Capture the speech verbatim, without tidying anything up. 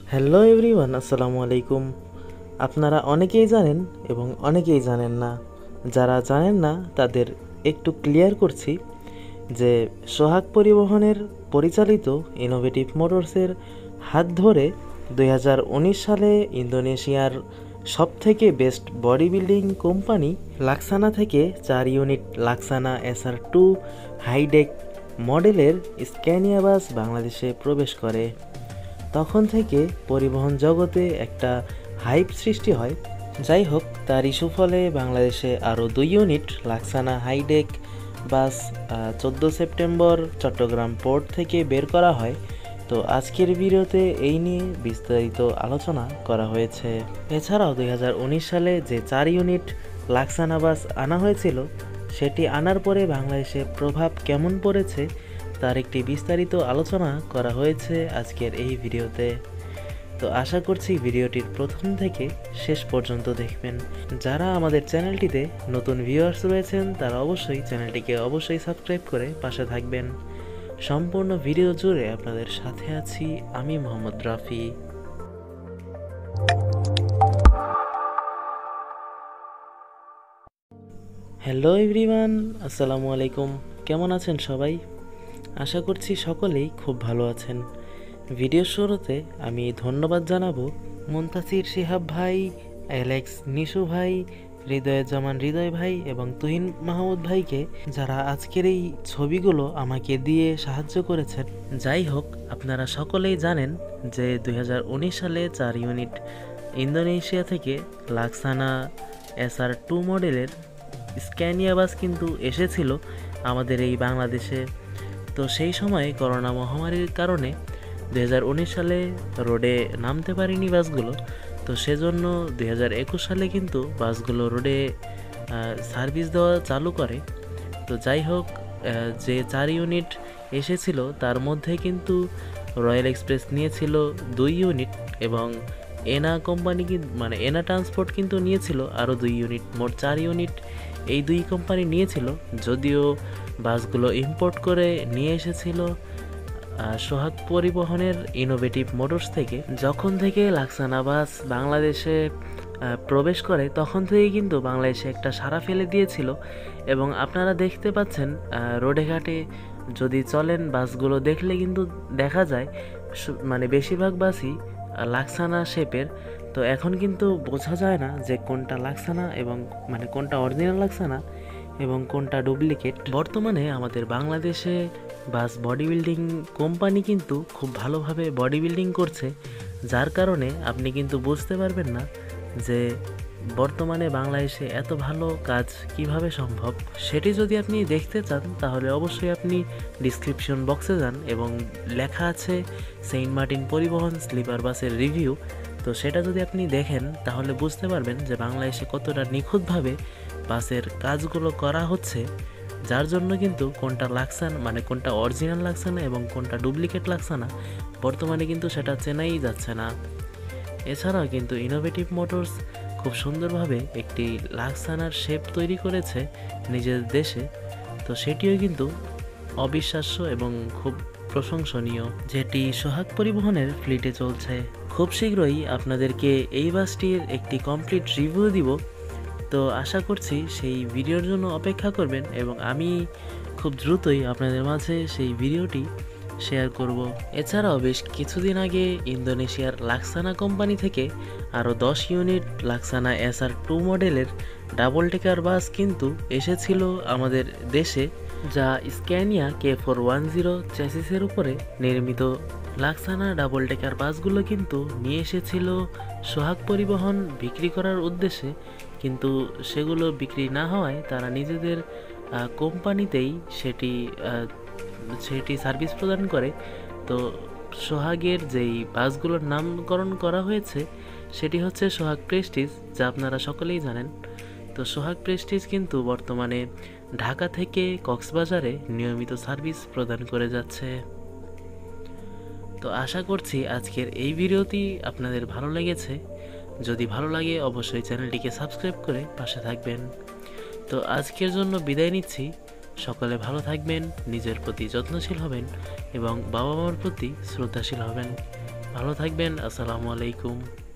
Hello everyone, আসসালামু আলাইকুম। আপনারা অনেকেই জানেন এবং অনেকেই জানেন না। যারা জানেন না তাদের একটু ক্লিয়ার করছি যে সোহাগ পরিবহনের পরিচালিত ইনোভেটিভ মোটরসের হাত ধরে দুই হাজার উনিশ সালে ইন্দোনেশিয়ার সবথেকে best body building company Laksana থেকে চার unit Laksana S R two high deck মডেলের স্ক্যানিয়া বাস বাংলাদেশে প্রবেশ করে। তখন থেকে পরিবহন জগতে একটা হাইপ সৃষ্টি হয়। যাই হোক, তারই সুফলে বাংলাদেশে আরও দুই ইউনিট লাক্সানা হাইডেক বাস চোদ্দো সেপ্টেম্বর চট্টগ্রাম পোর্ট থেকে বের করা হয়। তো আজকের ভিডিওতে এই নিয়ে বিস্তারিত আলোচনা করা হয়েছে। এছাড়াও দুই হাজার উনিশ সালে যে চার ইউনিট লাক্সানা বাস আনা হয়েছিল, সেটি আনার পরে বাংলাদেশে প্রভাব কেমন পড়েছে তার একটি বিস্তারিত আলোচনা করা হয়েছে আজকের এই ভিডিওতে। তো আশা করছি ভিডিওটির প্রথম থেকে শেষ পর্যন্ত দেখবেন। যারা আমাদের চ্যানেলটিতে নতুন ভিউয়ার্স রয়েছেন তারা অবশ্যই চ্যানেলটিকে অবশ্যই সাবস্ক্রাইব করে পাশে থাকবেন। সম্পূর্ণ ভিডিও জুড়ে আপনাদের সাথে আছি আমি মোহাম্মদ রাফি। হ্যালো এভরিওয়ান, আসসালামু আলাইকুম। কেমন আছেন সবাই? আশা করছি সকলেই খুব ভালো আছেন। ভিডিও শুরুতে আমি ধন্যবাদ জানাবো মুনতাসির শিহাব ভাই, অ্যালেক্স নিশু ভাই, হৃদয় জামান হৃদয় ভাই এবং তুহিন মাহমুদ ভাইকে, যারা আজকের এই ছবিগুলো আমাকে দিয়ে সাহায্য করেছেন। যাই হোক, আপনারা সকলেই জানেন যে দুই হাজার উনিশ সালে চার ইউনিট ইন্দোনেশিয়া থেকে লাক্সানা এস আর টু মডেলের স্ক্যানিয়া বাস কিন্তু এসেছিল আমাদের এই বাংলাদেশে। তো সেই সময় করোনা মহামারীর কারণে দুই হাজার উনিশ সালে রোডে নামতে পারেনি বাসগুলো। তো সেজন্য দুই হাজার একুশ সালে কিন্তু বাসগুলো রোডে সার্ভিস দেওয়া চালু করে। তো যাই হোক, যে চার ইউনিট এসেছিল তার মধ্যে কিন্তু রয়্যাল এক্সপ্রেস নিয়েছিল দুই ইউনিট এবং এনা কোম্পানি মানে এনা ট্রান্সপোর্ট কিন্তু নিয়েছিল আরও দুই ইউনিট। মোট চার ইউনিট এই দুই কোম্পানি নিয়েছিল, যদিও বাসগুলো ইম্পোর্ট করে নিয়ে এসেছিল সোহাগ পরিবহনের ইনোভেটিভ মোটরস থেকে। যখন থেকে লাক্সানা বাস বাংলাদেশে প্রবেশ করে তখন থেকে কিন্তু বাংলাদেশে একটা সাড়া ফেলে দিয়েছিল এবং আপনারা দেখতে পাচ্ছেন রোডে ঘাটে যদি চলেন বাসগুলো দেখলে কিন্তু দেখা যায় মানে বেশিরভাগ বাসই লাক্সানা শেপের। তো এখন কিন্তু বোঝা যায় না যে কোনটা লাক্সানা এবং মানে কোনটা অরিজিনাল লাক্সানা এবং কোনটা ডুপ্লিকেট। বর্তমানে আমাদের বাংলাদেশে বাস বডি বিল্ডিং কোম্পানি কিন্তু খুব ভালোভাবে বডি বিল্ডিং করছে, যার কারণে আপনি কিন্তু বুঝতে পারবেন না যে বর্তমানে বাংলাদেশে এত ভালো কাজ কিভাবে সম্ভব। সেটি যদি আপনি দেখতে চান তাহলে অবশ্যই আপনি ডিসক্রিপশন বক্সে যান এবং লেখা আছে সেইন্টমার্টিন পরিবহন স্লিপার বাসের রিভিউ। তো সেটা যদি আপনি দেখেন তাহলে বুঝতে পারবেন যে বাংলাদেশে কতটা নিখুঁতভাবে বাসের কাজগুলো করা হচ্ছে, যার জন্য কিন্তু কোনটা লাক্সানা মানে কোনটা অরিজিনাল লাক্সানা এবং কোনটা ডুপ্লিকেট লাক্সানা বর্তমানে কিন্তু সেটা চেনাই যাচ্ছে না। এছাড়াও কিন্তু ইনোভেটিভ মোটরস খুব সুন্দরভাবে একটি লাক্সানার শেপ তৈরি করেছে নিজের দেশে। তো সেটিও কিন্তু অবিশ্বাস্য এবং খুব প্রশংসনীয়, যেটি সোহাগ পরিবহনের ফ্লিটে চলছে। খুব শীঘ্রই আপনাদেরকে এই বাসটির একটি কমপ্লিট রিভিউ দিব। তো আশা করছি সেই ভিডিওর জন্য অপেক্ষা করবেন এবং আমি খুব দ্রুতই আপনাদের মাঝে সেই ভিডিওটি শেয়ার করব। এছাড়াও বেশ কিছুদিন আগে ইন্দোনেশিয়ার লাক্সানা কোম্পানি থেকে আরও দশ unit Laksana S R two মডেলের ডাবল টেকার বাস কিন্তু এসেছিল আমাদের দেশে, যা Scania K four one zero চ্যাসিসের উপরে নির্মিত। লাক্সানা ডাবল টেকার বাসগুলো কিন্তু নিয়ে এসেছিল সোহাগ পরিবহন বিক্রি করার উদ্দেশ্যে, কিন্তু সেগুলো বিক্রি না হওয়ায় তারা নিজেদের কোম্পানিতেই সেটি সেটি সার্ভিস প্রদান করে। তো সোহাগের যেই বাসগুলোর নামকরণ করা হয়েছে সেটি হচ্ছে সোহাগ প্রেস্টিজ, যা আপনারা সকলেই জানেন। তো সোহাগ প্রেস্টিজ কিন্তু বর্তমানে ঢাকা থেকে কক্সবাজারে নিয়মিত সার্ভিস প্রদান করে যাচ্ছে। তো আশা করছি আজকের এই ভিডিওটি আপনাদের ভালো লেগেছে। যদি ভালো লাগে অবশ্যই চ্যানেলটিকে সাবস্ক্রাইব করে পাশে থাকবেন। তো আজকের জন্য বিদায় নিচ্ছি। সকলে ভালো থাকবেন, নিজের প্রতি যত্নশীল হবেন এবং বাবা মার প্রতি শ্রদ্ধাশীল হবেন। ভালো থাকবেন। আসসালামু আলাইকুম।